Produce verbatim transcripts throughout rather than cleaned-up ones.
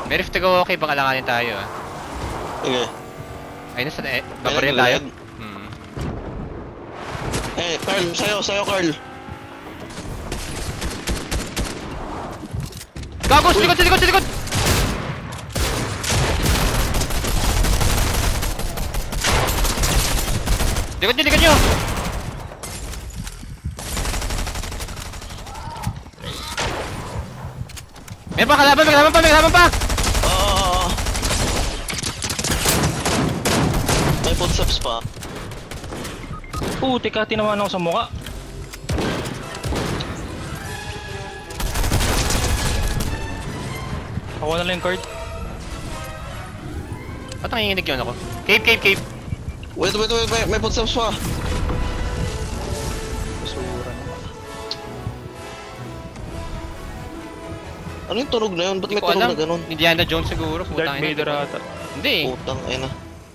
May rift to go, okay, baka alanganin tayo ah. Sige. Ayun na sa eh, babaril tayo. Hmm. Eh, Carl, sa'yo, sa'yo, Carl. Gago, sa likod, sa likod, sa likod! Likod nyo, likod nyo! Meron pa kalaban, may kalaban pa, may kalaban pa! Oo. May footsteps pa. Puti ka, tinamaan ako sa mukha. Ako na lang yung card. Ba't nanginginig yun ako? Cave, cave, cave! Wait, wait, wait, may, may footsteps pa. Basura na. Ano yung tunog na yun? Ba't Hindi may ko tunog alam. na ganun? Indiana Jones siguro. Darth Putang ina. Vader ata. Hindi eh. Putang ina.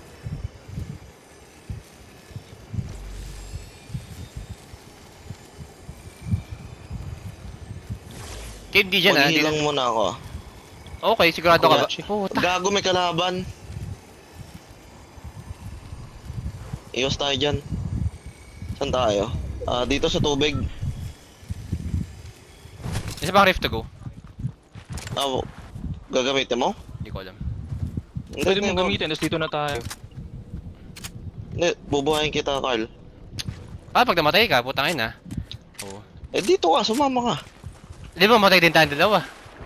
Cave di dyan ah. di Maghihilang muna ako ah. Okay, sigurado ka ba? Kuya, Puta. Gago, may kalaban. Iwas tayo dyan. Saan tayo? Ah, dito sa tubig. Isa bang rift to go? Ah, gagamitin mo? Hindi ko alam. Hindi, Pwede hindi, mong gamitin, tapos dito na tayo. Hindi, bubuhayin kita, Carl. Ah, pag namatay ka, putang ina. Oo. Eh, dito ka, sumama ka. Di ba matay din tayong dalawa?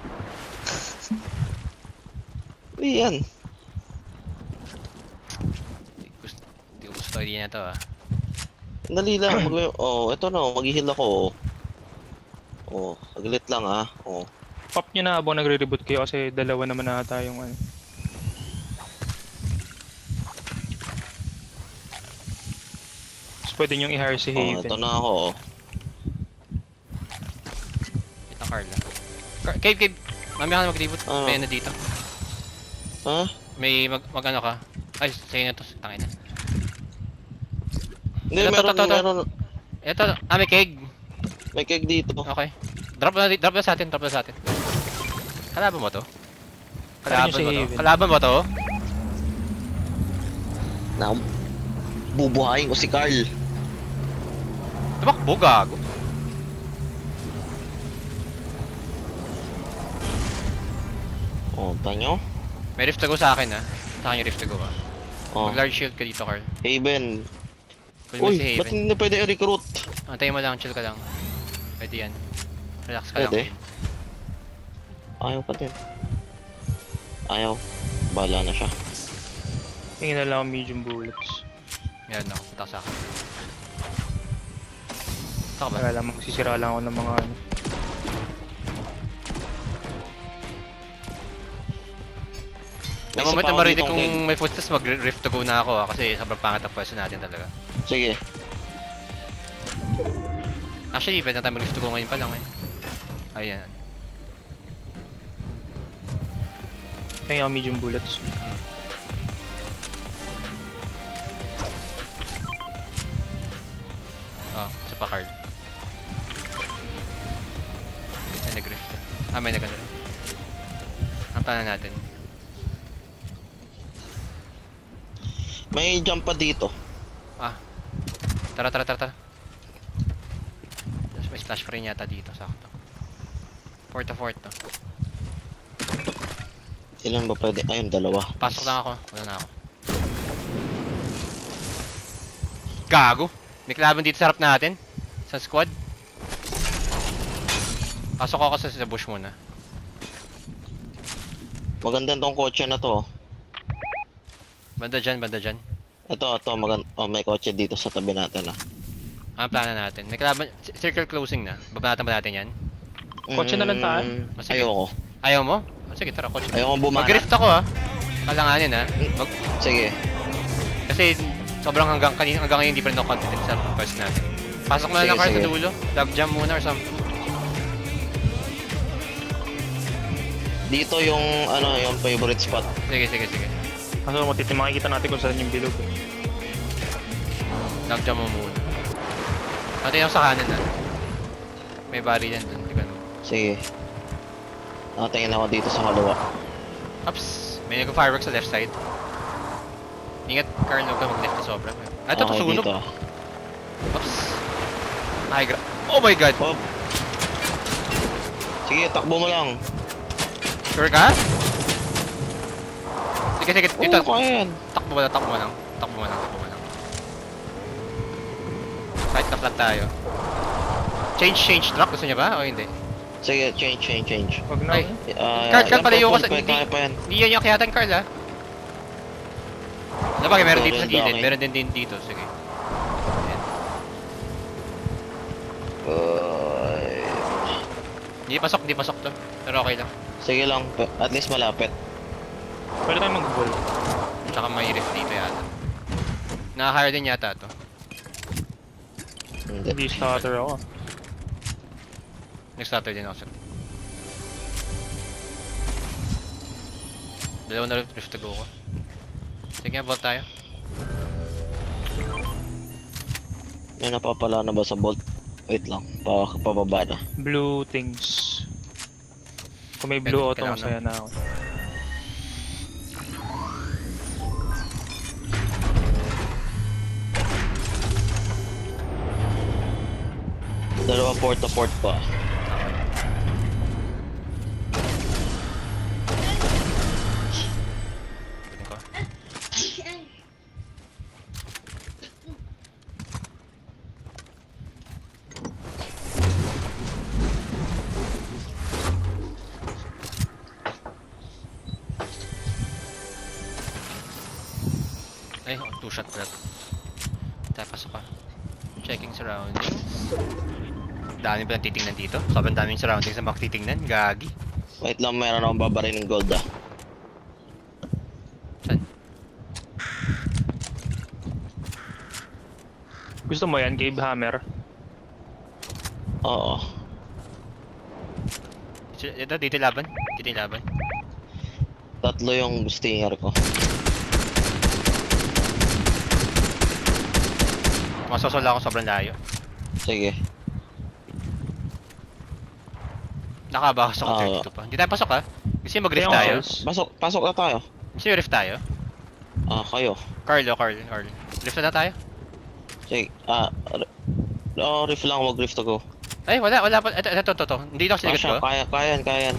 Hindi yan. Hindi ko gusto, hindi ko gusto idea na to ah. Dali lang. Mag oh, eto na, maghihil ako. Oh, saglit lang ah. Oh. Pop nyo na habang nagre-reboot kayo kasi dalawa naman na tayong ano. Tapos pwede nyong i-hire si Oh, Haven. eto na ako. Oh. Ito Carla. Car cave, cave. Mamaya ka na mag-reboot. Ah. May ano dito. Ha? May mag, mag ano ka. Ay, sa'yo na to. Tangin na. Hindi, Ito, meron, ito, ito. meron. Ito, ah, may keg. May cake dito. Okay. Drop na, drop na sa atin, drop na sa atin. Kalaban mo to? Kalaban Kalaban si mo to? Haven. Kalaban mo to? Na, bubuhayin ko si Carl. Tumakbo, gago. Oh, tanyo. May rift to go sa akin ah. Sa akin yung rift to go ah. Oh, Mag large shield ka dito, Carl. Haven. Pwede mo Uy, si ba't Haven. hindi pwede i-recruit? Antayin mo lang, chill ka lang. Pwede yan. Relax ka Pwede. lang. Ayaw pa din. Ayaw. Bahala na siya. Tingin na lang ang medium bullets. Meron ako, punta ka sa akin. Saka ba? Para lang magsisira lang ako ng mga ano. May Na moment isa pa na ako marinig ditong kung cake. may footsteps, mag-rift to go na ako ah. Kasi sobrang pangat ang pwesto natin talaga. Sige. Actually, pwede na tayo mag-rift to go ngayon pa lang eh. Ayan. Tingin ang medium bullets. Oh, isa pa card. May nag-rift. Ah, may nag-ano. Ang plano natin. May jump pa dito. Ah. Tara, tara, tara, tara. Tapos may splash pa rin yata dito, sakto. Four to four to. Ilan ba pwede? Ayun, dalawa. Pasok lang ako. Wala na ako. Gago! May kalaban dito sa harap natin. Sa squad. Pasok ako sa, sa bush muna. Maganda tong kotse na to. Banda dyan, banda dyan. Ito, ito, maganda. Oh, may kotse dito sa tabi natin ah. Ang plano natin. May kalaban, circle closing na. Babanatan ba natin yan? Kotse na lang tayo? Mm, Oh, sige. Ayoko. Ayaw mo? Oh, sige, tara, coach. Ayoko bumana. Mag-rift ako ah. Kalanganin ah. Mag Sige. kasi sobrang hanggang kanina hanggang ngayon hindi pa rin ako confident sa quest natin. Pasok mo na Sige, lang card sige. sa dulo. Dog jump muna or something. Dito yung, ano, yung favorite spot. Sige, sige, sige. Kaso matiti makikita natin kung saan yung bilog. Eh. Dog jump mo muna. Natin ako sa kanan ah. May baril yan dun. Tignan mo. Sige. Nakatingin ako dito sa kaliwa. Ups. May nag-fireworks sa left side. Ingat, Carl, huwag ka mag-left na sobra. Ah, ito, Okay, susunog. dito. Ups. Ay, gra... Oh my god! Hop. Sige, takbo mo lang. Sure ka? Sige, sige, Oo, dito. kaya yan. Takbo mo lang, takbo mo lang. Takbo mo lang, takbo mo lang. Kahit na flat tayo. Change, change track. Gusto niya ba? O hindi? Sige, change, change, change. Wag na. Ay. Uh, Carl, Carl, palayo ka sa... Hindi. Hindi, Kaya pa yan. hindi yan yung akiyatan, Carl, ha? Ano ba? Meron dito sa Meron gilid. doon, Meron din din dito. Sige. Ayan. Ay. Hindi pasok, hindi pasok to. Pero okay lang. Sige lang, pe- at least malapit. Pwede tayo mag-ball. Tsaka may rift dito yata. Na-hire din yata to. Hindi. Hindi starter ako. Next starter din ako sir. Dalawa na rift to go ko. Sige, ball tayo. May napapala na ba sa bolt? Wait lang, pa pababa na. Blue things. Kung may blue auto, Kailangan masaya na ako. Dalawa port to port pa. Kunin ko. Ay, oh, two shot grab. Tayo, pasok ka. Checking surroundings. Dami pa nang titingnan dito. Sobrang daming surroundings na makatitingnan. Gagi. Wait lang, meron akong babarin ng gold ah. Saan? Gusto mo yan, Gabe Hammer? Oo. Ito, dito yung laban. Dito yung laban. Tatlo yung stinger ko. Masosol ako sobrang layo. Sige. Nakabakas ako Ah. thirty-two pa. Hindi tayo pasok ha. Gusto nyo mag-rift Kaya tayo? nga, Pasok, pasok na tayo. Gusto nyo rift tayo? Ah, kayo. Carlo, Carlo, Carlo. Rift na tayo? Sige, ah, r- oh, riff lang, wag riff to go. Ay, wala, wala pa. Ito, ito, ito, ito. Hindi ito kasi Kasha, ko. kaya, kaya yan, kaya yan.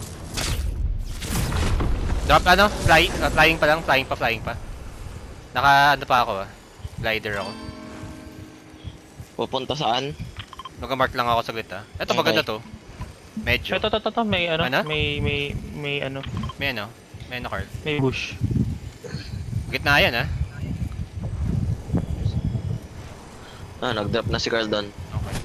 Drop ano? Fly, uh, flying pa lang, flying pa, flying pa. Naka, ano pa ako ah. Glider ako. Pupunta saan? Nag-mark lang ako saglit ah. Ito, Okay. maganda to. Medyo. Ito, ito, ito, ito, may ano, Ano? may, may, may ano, May ano? May ano, Carl? may bush. Gitna yan ah. Ah, nag-drop na si Carl doon. Okay.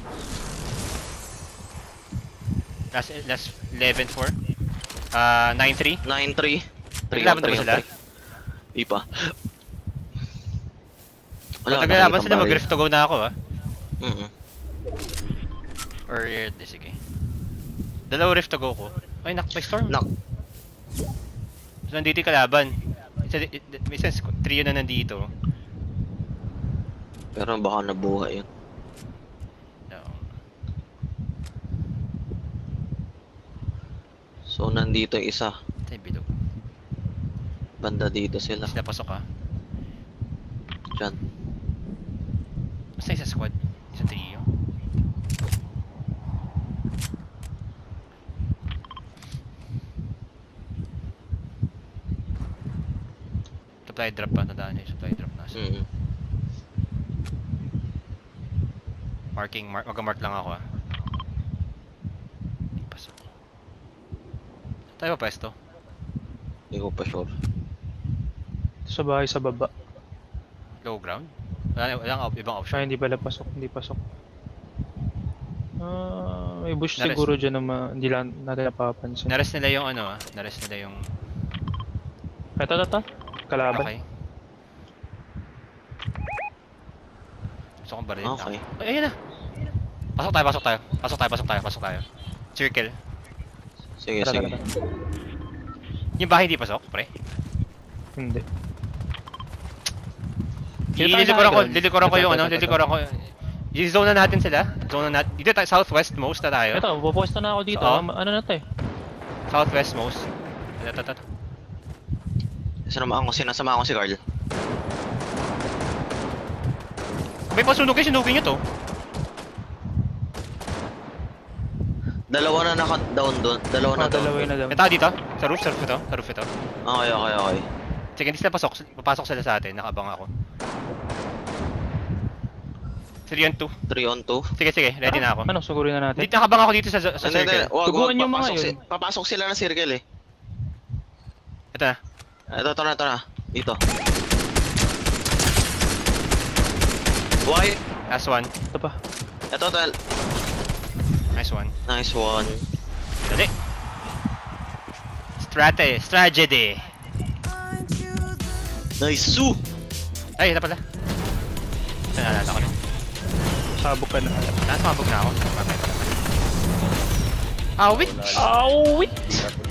Last, last eleven four. Ah, nine three. nine three. Naglaban na ba sila? Di pa. Pag naglalaban nakikita sila, baril. mag-rift to go na ako ah. Mm-mm. Or, eh, sige. Dalawa rift to go ko. Ay, nak, may storm. Nak. So, nandito yung kalaban. Isa, i- i- may sense, trio na nandito. Pero baka nabuhay yun. No. So, nandito yung isa. Ito yung bilog. Banda dito sila. Sila pasok ah. Diyan. Basta isa squad. Isa trio. Supply drop pa. Nadaan yung supply drop na. Mm. Marking, mark, mag-mark lang ako ah. Pasok. Tayo pa pwesto. Hindi ko pa sure. Sa bahay sa baba. Low ground. Wala, wala nga ibang option. Siya hindi pala pasok, hindi pasok. Ah, may bush Nares- siguro dyan na ma- hindi lang natin napapansin. Nares nila yung ano ah. Nares nila yung... Ito, ito, ito. Kalaban. Okay. Gusto kong baril. Okay. Ay, ayun na. Pasok tayo, pasok tayo. Pasok tayo, pasok tayo, pasok tayo. Circle. Sige, Tara, sige. tara, tara. Yung bahay di pasok, pre. Hindi. Dito tayo sa Lilikuran ko, high ground. lilikuran ko Ito, yung ito, ano, ito, ito. lilikuran ko. Yung zone na natin sila. Zone na natin. Dito tayo, southwest most na tayo. Ito, pupuesto na ako dito. Oo. Ano na to eh? Southwest most. Ito, ito, ito. Sinamaan ko, sinasama ko si Carl. May pasunugin, sinugin nyo to. Dalawa na naka-down doon. Dalawa na Oh, down. dalawa yun na daw. May tao dito? Sa roof, sa roof ito? Sa roof ito? Okay, okay, okay. Sige, hindi sila pasok. Papasok sila sa atin. Nakabang ako. three on two. three on two. Sige, sige. Ready na ako. Ano, sugurin na natin. Dito nakabang ako dito sa, sa Hindi, hindi. circle. Wag, Tuguan wag. yung mga Papasok, yun. si- papasok sila ng circle eh. Ito na. Ito, ito na, ito na. Dito. Why? Last one. Ito pa. Ito, ito. Nice one. Nice one. Dali. Strate. Tragedy. Nice, Su! Ay, ito pala. Ito na, nalala ko na. Sabog ka na. Nasa mabog na ako. Mamaya pala. Awit! Awit!